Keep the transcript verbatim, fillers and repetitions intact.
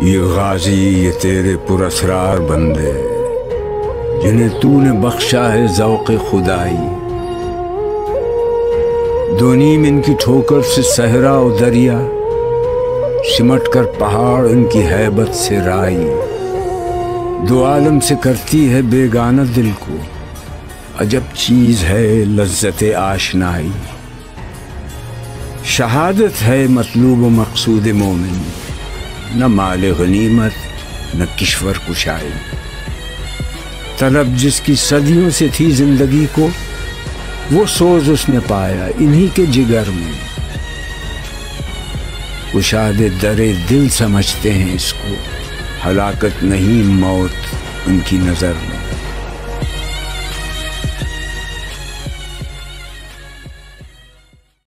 ये गाजी ये तेरे पुरस्रार बंदे जिन्हें तूने बख्शा है ज़ौक़ खुदाई। दो नीम इनकी ठोकर से सहरा और दरिया, सिमट कर पहाड़ इनकी हैबत से राई। दो आलम से करती है बेगाना दिल को, अजब चीज़ है लज्जत आशनाई। शहादत है मतलूब व मकसूद मोमिन, न माल गनीमत न किश्वर कुशाई। तलब जिसकी सदियों से थी जिंदगी को, वो सोज उसने पाया इन्हीं के जिगर में। कुशादे दरे दिल समझते हैं इसको, हलाकत नहीं मौत उनकी नज़र में।